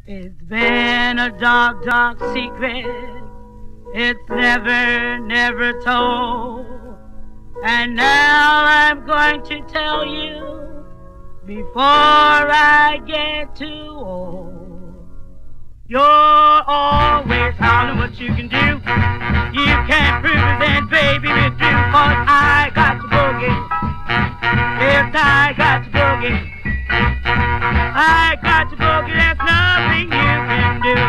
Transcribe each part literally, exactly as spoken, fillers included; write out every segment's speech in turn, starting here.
It's been a dark, dark secret. It's never, never told. And now I'm going to tell you before I get too old. You're always hollering what you can do. You can't prove it, then baby we're through. 'Cause I got your boogie. Yes, I got your boogie. I got your boogie, there's nothing you can do.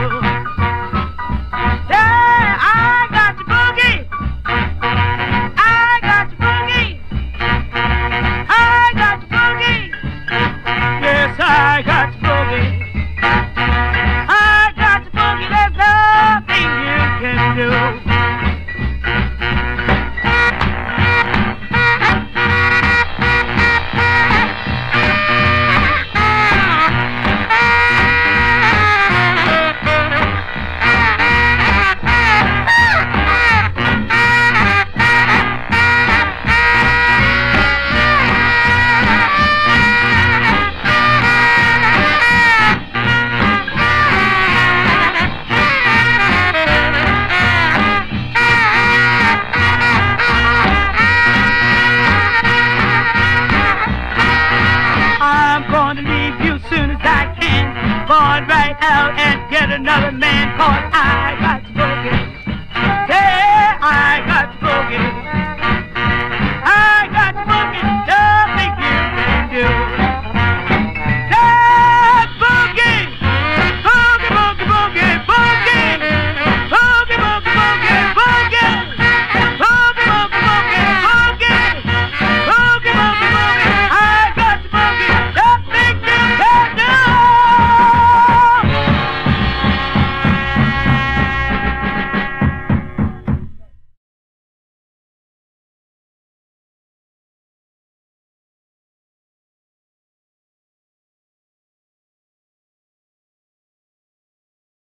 Yeah, I got your boogie. I got your boogie. I got your boogie. Yes, I got your boogie. I got your boogie, there's nothing you can do. Going right out and get another man, 'cause I got